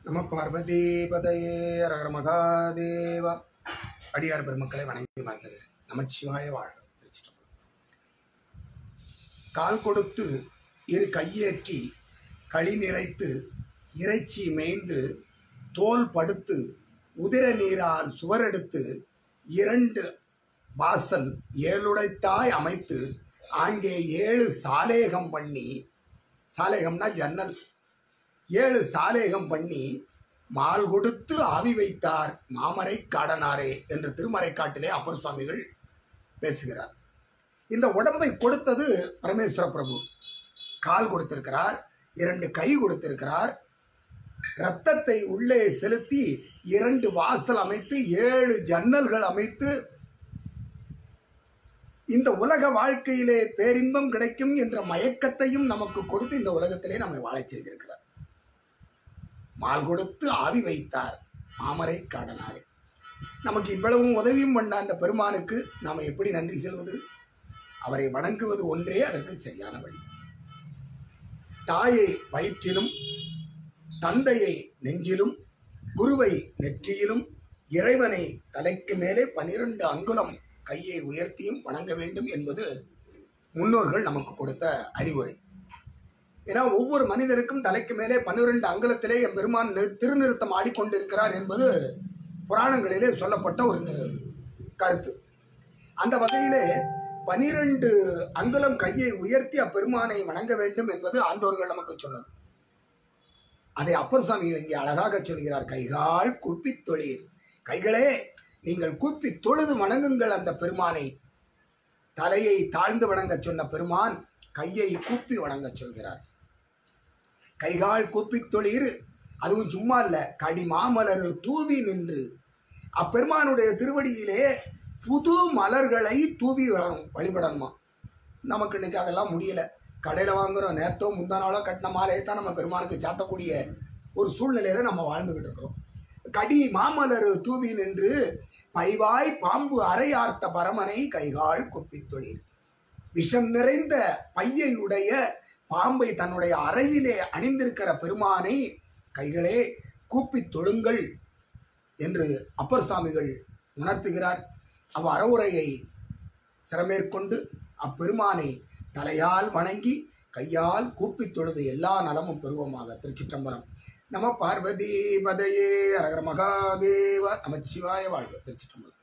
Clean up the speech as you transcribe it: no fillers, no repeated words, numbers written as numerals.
நம பார்வதீபதையே அரகர மகாதேவா. அடியார் பெருமக்களை வணங்கி மகிழ்கிறேன். நமச்சிவாய வாழ்க. கால் கொடுத்து இரு கையேற்றி களி நிறைத்து இறைச்சி மேய்ந்து தோல் படுத்து உதிர நீரால் சுவரெடுத்து 2 வாசல் 7 அமைத்து அங்கே 7 சாலேகம் பண்ணி, சாலேகம்னா ஜன்னல், 7 சாலேகம் பண்ணி மால் கொடுத்து ஆவி வைத்தார் மாமரை காடனாரே என்று திருமறைக்காட்டிலே அப்பர் சுவாமிகள் பேசுகிறார். இந்த உடம்பை கொடுத்தது பரமேஸ்வர பிரபு. கால் கொடுத்திருக்கிறார், 2 கை கொடுத்திருக்கிறார், இரத்தத்தை உள்ளே செலுத்தி 2 வாசல் அமைத்து 7 ஜன்னல்கள் அமைத்து இந்த உலக வாழ்க்கையிலே பேரின்பம் கிடைக்கும் என்ற மயக்கத்தையும் நமக்கு கொடுத்து இந்த உலகத்திலே நம்மை வாழச் செய்திருக்கிறார். மால் கொடுத்து ஆவி வைத்தார் மாமரை காடனாரே. நமக்கு இவ்வளவும் உதவியும் பண்ண அந்த பெருமானுக்கு நாம் எப்படி நன்றி செல்வது? அவரை வணங்குவது ஒன்றே அதற்கு சரியான வழி. தாயை வயிற்றிலும், தந்தையை நெஞ்சிலும், குருவை நெற்றியிலும், இறைவனை தலைக்கு மேலே 12 அங்குலம் கையை உயர்த்தியும் வணங்க வேண்டும் என்பது முன்னோர்கள் நமக்கு கொடுத்த அறிவுரை. ஏன்னா ஒவ்வொரு மனிதருக்கும் தலைக்கு மேலே 12 அங்குலத்திலே என் பெருமான் திருநிறுத்தம் ஆடிக்கொண்டிருக்கிறார் என்பது புராணங்களிலே சொல்லப்பட்ட ஒரு கருத்து. அந்த வகையிலே 12 அங்குலம் கையை உயர்த்தி அப்பெருமானை வணங்க வேண்டும் என்பது ஆண்டோர்கள் நமக்கு சொன்னது. அதை அப்பர் சுவாமிகள் இங்கே அழகாக சொல்கிறார். கைகால் கூப்பி தொழீர். கைகளே, நீங்கள் கூப்பி தொழுது வணங்குங்கள் அந்த பெருமானை. தலையை தாழ்ந்து வணங்க சொன்ன பெருமான் கையை கூப்பி வணங்க சொல்கிறார். கைகால் கூப்பி தொழீர். அதுவும் சும்மா இல்ல, கடி மாமலர் தூவி நின்று அப்பெருமானுடைய திருவடியிலே புது மலர்களை தூவி வழிபடணுமா. நமக்கு இன்னைக்கு அதெல்லாம் முடியல. கடையில் வாங்குகிறோம், நேரத்தோ முந்தா நாளோ கட்டின மாலையை தான் நம்ம பெருமானுக்கு சாத்தக்கூடிய ஒரு சூழ்நிலையில் நம்ம வாழ்ந்துக்கிட்டு இருக்கிறோம். கடி மாமலர் தூவி நின்று பைவாய் பாம்பு அரையார்த்த பரமனை கைகால் குப்பித் தொழீர். விஷம் நிறைந்த பையையுடைய பாம்பை தன்னுடைய அறையிலே அணிந்திருக்கிற பெருமானை கைகளே கூப்பித் தொழுங்கள் என்று அப்பர் சுவாமிகள் உணர்த்துகிறார். அவ் அறவுரையை சிறமேற்கொண்டு அப்பெருமானை தலையால் வணங்கி கையால் கூப்பித் தொழுது எல்லா நலமும் பெறுவோமாக. திருச்சிற்றம்பலம். நம பார்வதி பதையே அரகர மகாதேவா. நமச்சிவாய வாழ்க. திருச்சிற்றம்பலம்.